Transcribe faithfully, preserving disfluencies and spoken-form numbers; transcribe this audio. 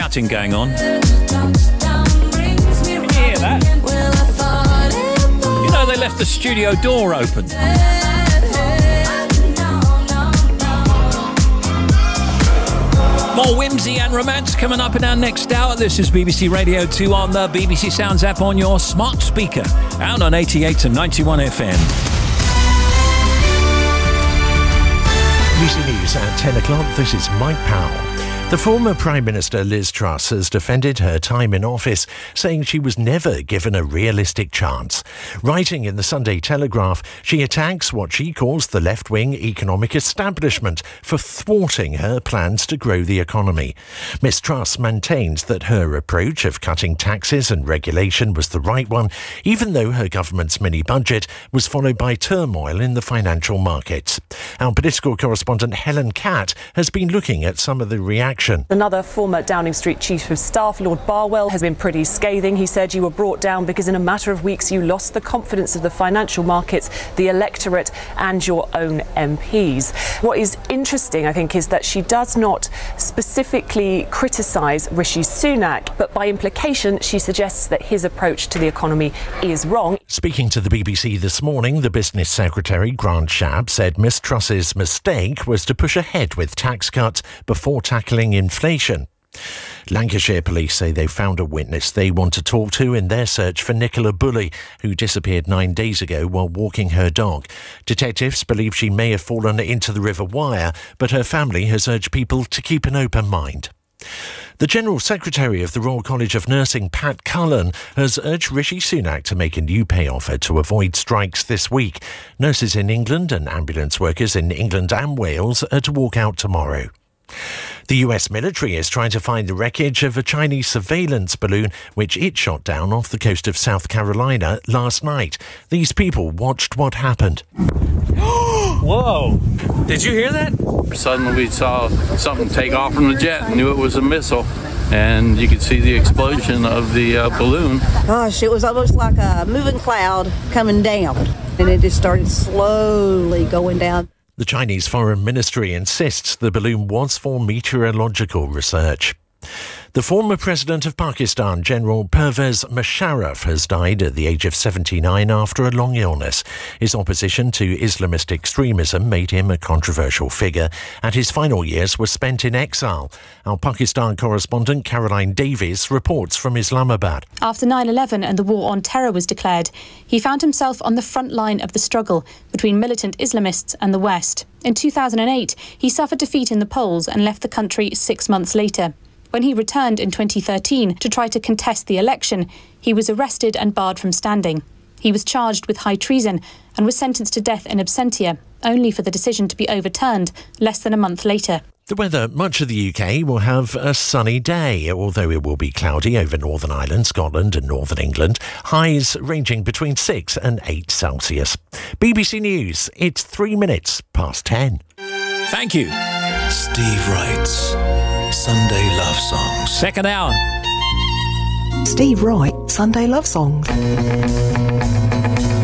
cutting going on. Can you hear that? You know, they left the studio door open. More whimsy and romance coming up in our next hour. This is B B C Radio two on the B B C Sounds app on your smart speaker. Out on eighty-eight and ninety-one F M. B B C News at ten o'clock. This is Mike Powell. The former Prime Minister Liz Truss has defended her time in office, saying she was never given a realistic chance. Writing in the Sunday Telegraph, she attacks what she calls the left-wing economic establishment for thwarting her plans to grow the economy. Miz Truss maintains that her approach of cutting taxes and regulation was the right one, even though her government's mini-budget was followed by turmoil in the financial markets. Our political correspondent Helen Catt has been looking at some of the reactions. Another former Downing Street Chief of Staff, Lord Barwell, has been pretty scathing. He said you were brought down because in a matter of weeks you lost the confidence of the financial markets, the electorate and your own M Ps. What is interesting, I think, is that she does not specifically criticise Rishi Sunak, but by implication she suggests that his approach to the economy is wrong. Speaking to the B B C this morning, the Business Secretary, Grant Shapps, said Miz Truss's mistake was to push ahead with tax cuts before tackling inflation. Lancashire police say they found a witness they want to talk to in their search for Nicola Bulley, who disappeared nine days ago while walking her dog. Detectives believe she may have fallen into the River Wyre, but her family has urged people to keep an open mind. The General Secretary of the Royal College of Nursing, Pat Cullen, has urged Rishi Sunak to make a new pay offer to avoid strikes this week. Nurses in England and ambulance workers in England and Wales are to walk out tomorrow. The U S military is trying to find the wreckage of a Chinese surveillance balloon which it shot down off the coast of South Carolina last night. These people watched what happened. Whoa! Did you hear that? Suddenly we saw something take off from the jet and knew it was a missile. And you could see the explosion of the uh, balloon. Gosh, it was almost like a moving cloud coming down. And it just started slowly going down. The Chinese Foreign Ministry insists the balloon was for meteorological research. The former president of Pakistan, General Pervez Musharraf, has died at the age of seventy-nine after a long illness. His opposition to Islamist extremism made him a controversial figure, and his final years were spent in exile. Our Pakistan correspondent Caroline Davies reports from Islamabad. After nine eleven and the war on terror was declared, he found himself on the front line of the struggle between militant Islamists and the West. In two thousand eight, he suffered defeat in the polls and left the country six months later. When he returned in twenty thirteen to try to contest the election, he was arrested and barred from standing. He was charged with high treason and was sentenced to death in absentia, only for the decision to be overturned less than a month later. The weather, much of the U K will have a sunny day, although it will be cloudy over Northern Ireland, Scotland and Northern England. Highs ranging between six and eight Celsius. B B C News, it's three minutes past ten. Thank you. Steve Wright's Sunday Love Songs. Second hour. Steve Wright, Sunday Love Songs.